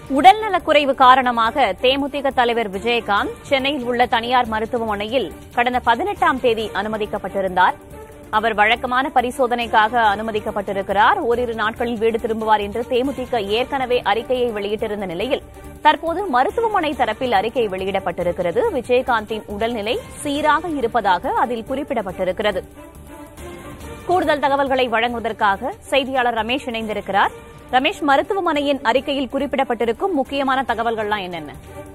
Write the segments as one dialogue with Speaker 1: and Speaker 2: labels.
Speaker 1: உடல்நலக்குறைவு காரணமாக தேமுதிக தலைவர் விஜயகாந்த் சென்னையில் உள்ள தனியார் மருத்துவமனையில் கடந்த 18ஆம் தேதி அனுமதிக்கப்பட்டிருந்தார். அவர் வழக்கமான பரிசோதனைக்காக அனுமதிக்கப்பட்டிருக்கிறார். ஓரிரு நாட்களில் வீடு திரும்புவார் என்று தேமுதிக ஏற்கனவே அறிக்கையை வெளியிட்டிருந்த நிலையில் தற்போது மருத்துவமனை தரப்பில் அறிக்கை வெளியிடப்பட்டிருக்கிறது. விஜயகாந்தின் உடல்நிலை சீராக இருப்பதாக அதில் குறிப்பிடப்பட்டிருக்கிறது. கூடுதல் தகவல்களை வழங்குவதற்காக செய்தியாளர் ரமேஷ் இணைந்திருக்கிறார். ரமேஷ், மருத்துவமனையின் அறிக்கையில் குறிப்பிடப்பட்டிருக்கும் முக்கியமான தகவல்கள்லாம் என்னென்ன?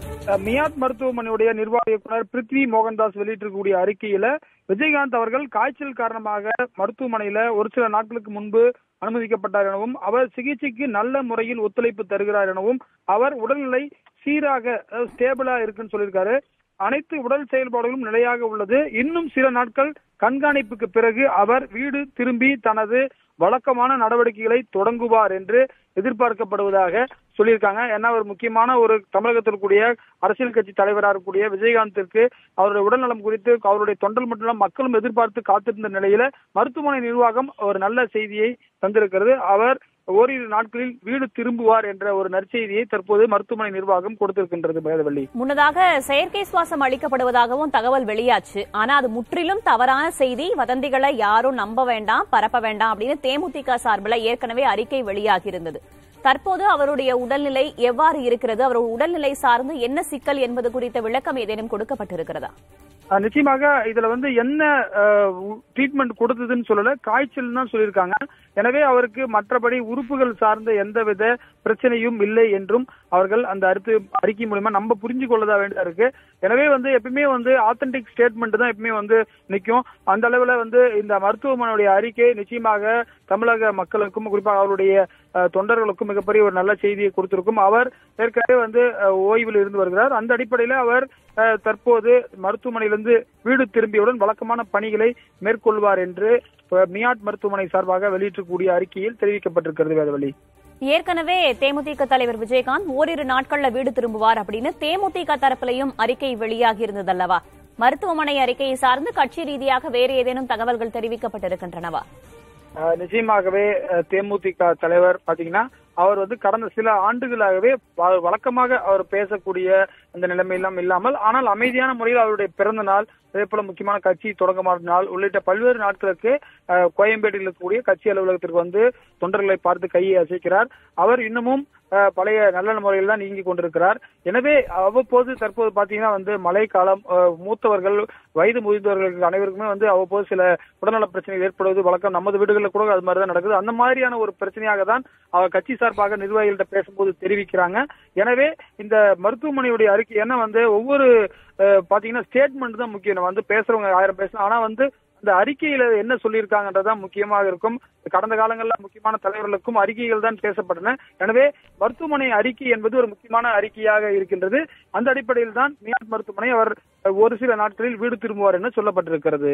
Speaker 2: மியாட் மருத்துவமனையுடைய நிர்வாக இயக்குநர் பிருத்வி மோகன்தாஸ் வெளியிட்டிருக்கக்கூடிய அறிக்கையில விஜயகாந்த் அவர்கள் காய்ச்சல் காரணமாக மருத்துவமனையில ஒரு சில நாட்களுக்கு முன்பு அனுமதிக்கப்பட்டார் எனவும், அவர் சிகிச்சைக்கு நல்ல முறையில் ஒத்துழைப்பு தருகிறார் எனவும், அவர் உடல்நிலை சீராக ஸ்டேபிளா இருக்குன்னு சொல்லியிருக்காரு. அனைத்து உடல் செயல்பாடுகளும் நிலையாக உள்ளது. இன்னும் சில நாட்கள் கண்காணிப்புக்கு பிறகு அவர் வீடு திரும்பி தனது வழக்கமான நடவடிக்கைகளை தொடங்குவார் என்று எதிர்பார்க்கப்படுவதாக சொல்லியிருக்காங்க. ஏன்னா ஒரு முக்கியமான ஒரு தமிழகத்தில் கூடிய அரசியல் கட்சி தலைவராக இருக்கக்கூடிய விஜயகாந்திற்கு அவருடைய உடல்நலம் குறித்து அவருடைய தொண்டல் மற்றும் மக்களும் எதிர்பார்த்து காத்திருந்த நிலையில மருத்துவமனை நிர்வாகம் ஒரு நல்ல செய்தியை தந்திருக்கிறது. அவர் ஓரிரு நாட்களில் வீடு திரும்புவார் என்ற ஒரு நற்செய்தியை தற்போது மருத்துவமனை நிர்வாகம் கொடுத்திருக்கின்றது. மேதவள்ளி,
Speaker 1: முன்னதாக செயற்கை சுவாசம் அளிக்கப்படுவதாகவும் தகவல் வெளியாச்சு. ஆனா அது முற்றிலும் தவறான செய்தி. வதந்திகளை யாரும் நம்ப வேண்டாம், பரப்ப வேண்டாம் அப்படின்னு தேமுதிக சார்பில் ஏற்கனவே அறிக்கை வெளியாகி இருந்தது. தற்போது அவருடைய உடல்நிலை எவ்வாறு இருக்கிறது, அவருடைய உடல்நிலை சார்ந்து என்ன சிக்கல் என்பது குறித்த விளக்கம் ஏதேனும் கொடுக்கப்பட்டிருக்கிறதா?
Speaker 2: நிச்சயமாக இதுல என்ன ட்ரீட்மெண்ட் கொடுத்ததுன்னு சொல்லல, காய்ச்சல் தான் சொல்லியிருக்காங்க. எனவே அவருக்கு மற்றபடி உறுப்புகள் சார்ந்த எந்தவித பிரச்சனையும் இல்லை என்றும் அவர்கள் அந்த அறிக்கை மூலமா நம்ம புரிஞ்சு கொள்ளதா வேண்டியதா இருக்கு. எனவே எப்பவுமே ஆத்தென்டிக் ஸ்டேட்மெண்ட் தான் எப்பவுமே நிற்கும். அந்த அளவுல இந்த மருத்துவமனையுடைய அறிக்கை நிச்சயமாக தமிழக மக்களுக்கும் குறிப்பாக அவருடைய தொண்டர்களுக்கும் மிகப்பெரிய ஒரு நல்ல செய்தியை கொடுத்திருக்கும். அவர் ஏற்கனவே ஓய்வில் இருந்து வருகிறார். அந்த அடிப்படையில அவர் தற்போது மருத்துவமனையிலிருந்து வீடு திரும்பியவுடன் வழக்கமான பணிகளை மேற்கொள்வார் என்று மியாட் மருத்துவமனை சார்பாக வெளியிட்டக்கூடிய அறிக்கையில் தெரிவிக்கப்பட்டிருக்கிறது. வேதவள்ளி,
Speaker 1: ஏற்கனவே தேமுதிக தலைவர் விஜயகாந்த் ஓரிரு நாட்கள்ல வீடு திரும்புவார் அப்படின்னு தேமுதிக தரப்பிலையும் அறிக்கை வெளியாகி இருந்ததல்லவா? மருத்துவமனை அறிக்கையை சார்ந்து கட்சி ரீதியாக வேறு ஏதேனும் தகவல்கள் தெரிவிக்கப்பட்டிருக்கின்றனவா?
Speaker 2: நிச்சயமாகவே தேமுதிக தலைவர் பாத்தீங்கன்னா அவர் கடந்த சில ஆண்டுகளாகவே வழக்கமாக அவர் பேசக்கூடிய அந்த நிலைமையெல்லாம் இல்லாமல், ஆனால் அமைதியான முறையில் அவருடைய பிறந்த நாள், அதே போல முக்கியமான கட்சி தொடக்கமான நாள் உள்ளிட்ட பல்வேறு நாட்களுக்கு கோயம்பேட்டில் இருக்கக்கூடிய கட்சி அலுவலகத்திற்கு தொண்டர்களை பார்த்து கையை அசைக்கிறார். அவர் இன்னமும் பழைய நல்ல முறையில் தான் இயங்கிக் கொண்டிருக்கிறார். எனவே அவ்வப்போது தற்போது பாத்தீங்கன்னா மழைக்காலம், மூத்தவர்கள், வயது முதிர்ந்தவர்களுக்கு அனைவருக்குமே அவ்வப்போது சில உடல்நல பிரச்சனைகள் ஏற்படுவது வழக்கம். நமது வீடுகளில் கூட அது மாதிரிதான் நடக்குது. அந்த மாதிரியான ஒரு பிரச்சனையாக தான் அவர் கட்சி சார்பாக நிர்வாகிகள்கிட்ட பேசும்போது தெரிவிக்கிறாங்க. எனவே இந்த மருத்துவமனையுடைய அறிக்கை ஒவ்வொரு பாத்தீங்கன்னா ஸ்டேட்மெண்ட் தான் முக்கியம். பேசுறவங்க 1000 பேசலாம், ஆனா அந்த அறிக்கையில என்ன சொல்லியிருக்காங்கன்றதான் முக்கியமாக இருக்கும். கடந்த காலங்களில் முக்கியமான தலைவர்களுக்கும் அறிக்கைகள் தான் பேசப்பட்டன. எனவே மருத்துவமனை அறிக்கை என்பது ஒரு முக்கியமான அறிக்கையாக இருக்கின்றது. அந்த அடிப்படையில் தான் மியாட் மருத்துவமனை அவர் ஒரு சில நாட்களில் வீடு திரும்புவார் என சொல்லப்பட்டிருக்கிறது.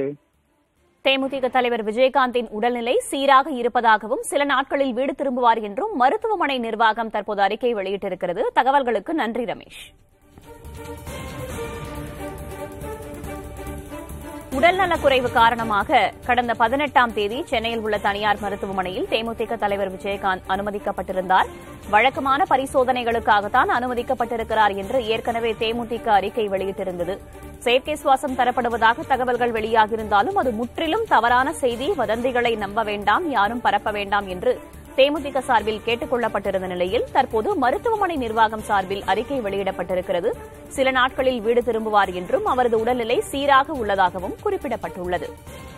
Speaker 1: தேமுதிக தலைவர் விஜயகாந்தின் உடல்நிலை சீராக இருப்பதாகவும் சில நாட்களில் வீடு திரும்புவார் என்றும் மருத்துவமனை நிர்வாகம் தற்போது அறிக்கை வெளியிட்டிருக்கிறது. தகவல்களுக்கு நன்றி ரமேஷ். உடல்நலக்குறைவு காரணமாக கடந்த 18ஆம் தேதி சென்னையில் உள்ள தனியார் மருத்துவமனையில் தேமுதிக தலைவர் விஜயகாந்த் அனுமதிக்கப்பட்டிருந்தார். வழக்கமான பரிசோதனைகளுக்காகத்தான் அனுமதிக்கப்பட்டிருக்கிறார் என்று ஏற்கனவே தேமுதிக அறிக்கை வெளியிட்டிருந்தது. செயற்கை சுவாசம் தரப்படுவதாக தகவல்கள் வெளியாகியிருந்தாலும் அது முற்றிலும் தவறான செய்தி. வதந்திகளை நம்ப வேண்டாம், யாரும் பரப்ப வேண்டாம் என்று தேமுதிக சார்பில் கேட்டுக் கொள்ளப்பட்டிருந்த நிலையில் தற்போது மருத்துவமனை நிர்வாகம் சார்பில் அறிக்கை வெளியிடப்பட்டிருக்கிறது. சில நாட்களில் வீடு திரும்புவார் என்றும் அவரது உடல்நிலை சீராக உள்ளதாகவும் குறிப்பிடப்பட்டுள்ளது.